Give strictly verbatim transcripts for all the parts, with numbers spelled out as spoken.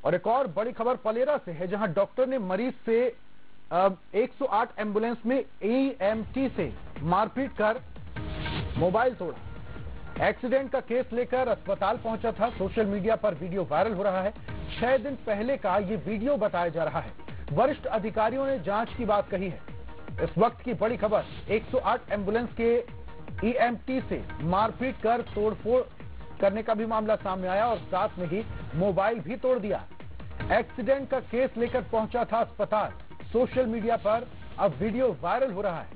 और एक और बड़ी खबर पलेरा से है, जहां डॉक्टर ने मरीज से एक सौ आठ एम्बुलेंस में ई एम टी से मारपीट कर मोबाइल तोड़ा। एक्सीडेंट का केस लेकर अस्पताल पहुंचा था। सोशल मीडिया पर वीडियो वायरल हो रहा है। छह दिन पहले का ये वीडियो बताया जा रहा है। वरिष्ठ अधिकारियों ने जांच की बात कही है। इस वक्त की बड़ी खबर, एक सौ आठ एम्बुलेंस के ई एम टी से मारपीट कर तोड़फोड़ करने का भी मामला सामने आया और साथ में ही मोबाइल भी तोड़ दिया। एक्सीडेंट का केस लेकर पहुंचा था अस्पताल। सोशल मीडिया पर अब वीडियो वायरल हो रहा है।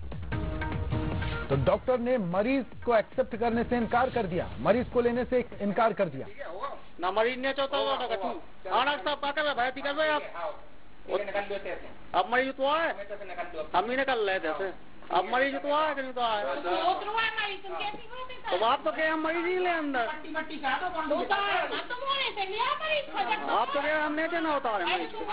तो डॉक्टर ने मरीज को एक्सेप्ट करने से इनकार कर दिया, मरीज को लेने से इनकार कर दिया। ना मरीज ने चाहता हुआ ना कछु आना सब पाकर है भाई कर आप अब मरीज तो आए हम ही निकल रहे थे। अब मरीज तो आए कि नहीं तो आए तो आप तो क्या हम मरीज ही ले अंदर आप तो क्या हमने क्या ना उतारे।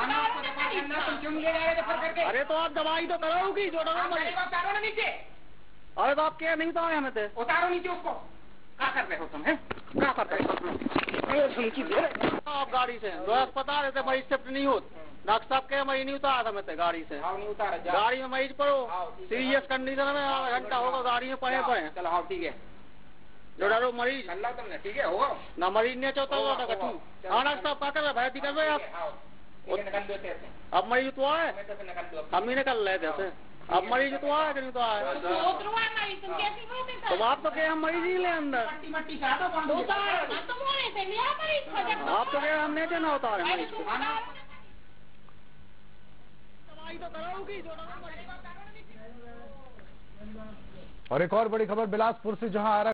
अरे तो आप दवाई तो कराओगी जो नीचे। अरे तो आप क्या नहीं तो आए हमें थे उतारो नीचे उसको। क्या कर रहे हो तुम? क्या कर रहे हो आप? गाड़ी से दो अस्पताल है मरीज शिफ्ट नहीं होते। डॉक्टर साहब के मरीज नहीं उतारा था मैं गाड़ी से। गाड़ी में मरीज पड़ो सीरियस कंडीशन में आधा घंटा होगा गाड़ी में पड़े पड़े। चलो हाँ ठीक है जो डरो मरीज तुमने ठीक है होगा ना मरीज ने चाहता हुआ ना कछु आना सब पाकर है भाई कर रहे आप। अब मरीज तो आए हम ही निकल रहे थे। अब मरीज तो आए कि नहीं तो आए तो आप तो क्या हम मरीज ही ले अंदर आप तो क्या हमने क्या ना उतारे। और एक और बड़ी खबर बिलासपुर से, जहां